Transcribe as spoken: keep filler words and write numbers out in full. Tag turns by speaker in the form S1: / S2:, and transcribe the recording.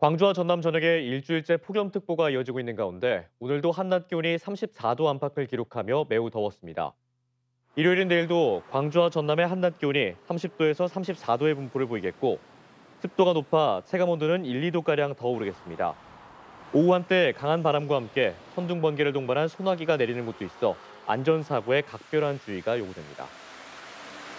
S1: 광주와 전남 전역에 일주일째 폭염특보가 이어지고 있는 가운데 오늘도 한낮 기온이 삼십사 도 안팎을 기록하며 매우 더웠습니다. 일요일인 내일도 광주와 전남의 한낮 기온이 삼십 도에서 삼십사 도의 분포를 보이겠고 습도가 높아 체감온도는 일, 이 도가량 더 오르겠습니다. 오후 한때 강한 바람과 함께 천둥 번개를 동반한 소나기가 내리는 곳도 있어 안전사고에 각별한 주의가 요구됩니다.